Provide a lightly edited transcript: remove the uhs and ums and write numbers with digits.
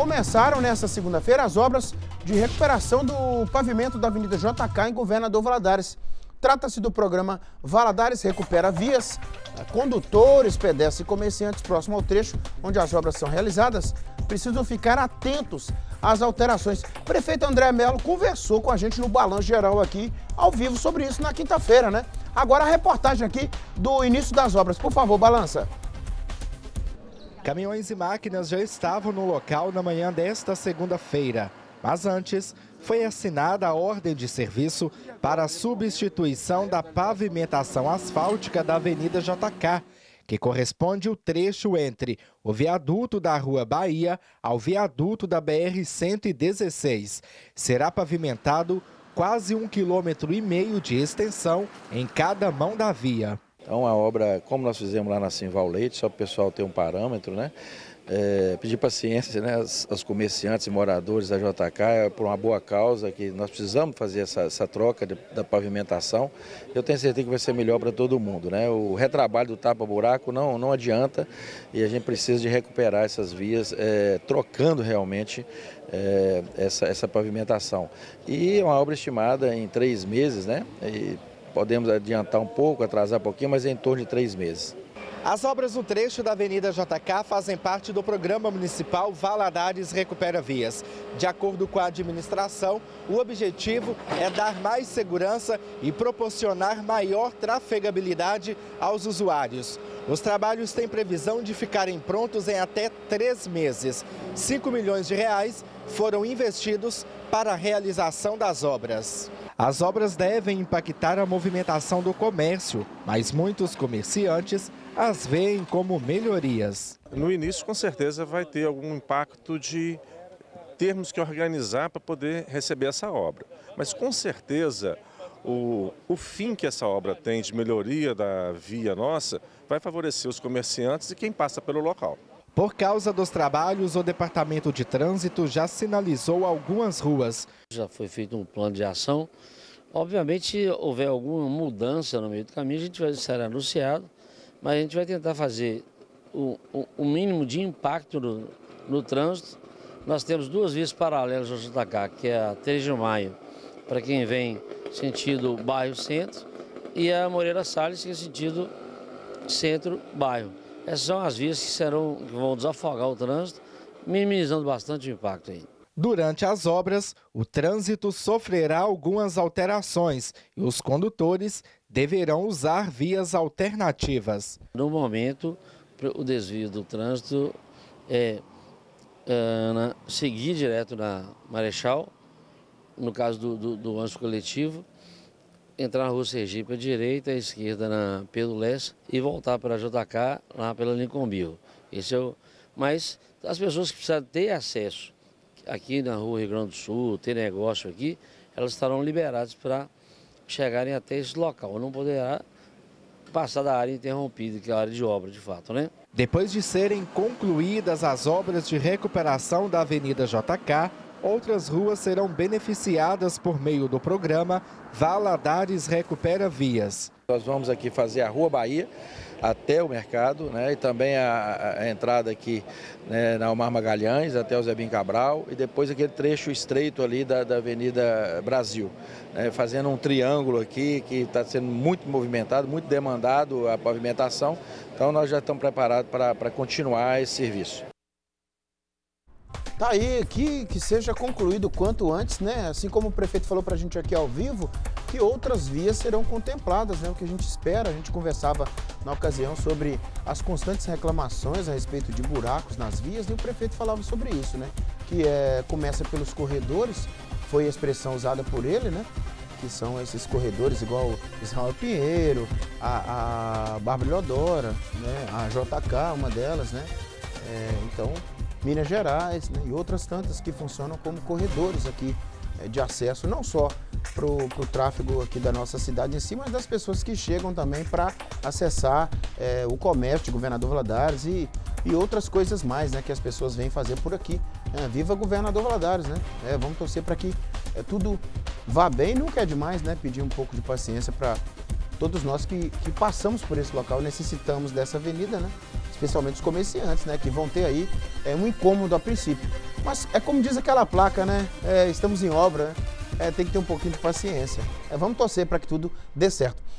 Começaram nesta segunda-feira as obras de recuperação do pavimento da Avenida JK em Governador Valadares. Trata-se do programa Valadares Recupera Vias. Condutores, pedestres e comerciantes próximo ao trecho onde as obras são realizadas precisam ficar atentos às alterações. O prefeito André Melo conversou com a gente no Balanço Geral aqui, ao vivo, sobre isso na quinta-feira, né? Agora a reportagem aqui do início das obras. Por favor, Balança. Caminhões e máquinas já estavam no local na manhã desta segunda-feira. Mas antes, foi assinada a ordem de serviço para a substituição da pavimentação asfáltica da Avenida JK, que corresponde ao trecho entre o viaduto da Rua Bahia ao viaduto da BR-116. Será pavimentado quase 1,5 km de extensão em cada mão da via. Então a obra, como nós fizemos lá na Simval Leite, só para o pessoal ter um parâmetro, né? Pedir paciência, né, aos comerciantes e moradores da JK, por uma boa causa, que nós precisamos fazer essa troca da pavimentação. Eu tenho certeza que vai ser melhor para todo mundo, né? O retrabalho do tapa-buraco não adianta e a gente precisa de recuperar essas vias, trocando realmente essa pavimentação. E é uma obra estimada em 3 meses, né? E podemos adiantar um pouco, atrasar um pouquinho, mas é em torno de 3 meses. As obras no trecho da Avenida JK fazem parte do Programa Municipal Valadares Recupera Vias. De acordo com a administração, o objetivo é dar mais segurança e proporcionar maior trafegabilidade aos usuários. Os trabalhos têm previsão de ficarem prontos em até 3 meses. R$ 5 milhões foram investidos para a realização das obras. As obras devem impactar a movimentação do comércio, mas muitos comerciantes as veem como melhorias. No início, com certeza, vai ter algum impacto de termos que organizar para poder receber essa obra. Mas, com certeza, o fim que essa obra tem de melhoria da via nossa vai favorecer os comerciantes e quem passa pelo local. Por causa dos trabalhos, o Departamento de Trânsito já sinalizou algumas ruas. Já foi feito um plano de ação. Obviamente, se houver alguma mudança no meio do caminho, a gente vai ser anunciado, mas a gente vai tentar fazer o mínimo de impacto no trânsito. Nós temos 2 vias paralelas ao JK, que é a 3 de Maio, para quem vem sentido bairro-centro, e a Moreira Salles, que é sentido centro-bairro. Essas são as vias que vão desafogar o trânsito, minimizando bastante o impacto aí. Durante as obras, o trânsito sofrerá algumas alterações e os condutores deverão usar vias alternativas. No momento, o desvio do trânsito é seguir direto na Marechal, no caso do ônibus coletivo, entrar na Rua Sergipe à direita, à esquerda na Pedro Lessa e voltar para a JK lá pela Lincoln Bill. Mas as pessoas que precisam ter acesso aqui na Rua Rio Grande do Sul, ter negócio aqui, elas estarão liberadas para chegarem até esse local. Não poderá passar da área interrompida, que é a área de obra, de fato, né? Depois de serem concluídas as obras de recuperação da Avenida JK, outras ruas serão beneficiadas por meio do programa Valadares Recupera Vias. Nós vamos aqui fazer a Rua Bahia até o mercado, né, e também a entrada aqui, né, na Omar Magalhães até o Zebim Cabral e depois aquele trecho estreito ali da Avenida Brasil, né, fazendo um triângulo aqui que está sendo muito movimentado, muito demandado a pavimentação. Então nós já estamos preparados para continuar esse serviço. Tá aí, que seja concluído o quanto antes, né? Assim como o prefeito falou pra gente aqui ao vivo, que outras vias serão contempladas, né? O que a gente espera, a gente conversava na ocasião sobre as constantes reclamações a respeito de buracos nas vias e o prefeito falava sobre isso, né? Que começa pelos corredores, foi a expressão usada por ele, né? Que são esses corredores igual Israel Pinheiro, a Bárbara Leodora, né? A JK, uma delas, né? Então, Minas Gerais, né, e outras tantas que funcionam como corredores aqui de acesso, não só para o tráfego aqui da nossa cidade em si, mas das pessoas que chegam também para acessar o comércio de Governador Valadares e outras coisas mais, né, que as pessoas vêm fazer por aqui. Viva Governador Valadares, né? Vamos torcer para que tudo vá bem, nunca é demais, né? Pedir um pouco de paciência para todos nós que passamos por esse local, necessitamos dessa avenida, né? Especialmente os comerciantes, né, que vão ter aí um incômodo a princípio. Mas é como diz aquela placa, né? Estamos em obra, né? Tem que ter um pouquinho de paciência. Vamos torcer para que tudo dê certo.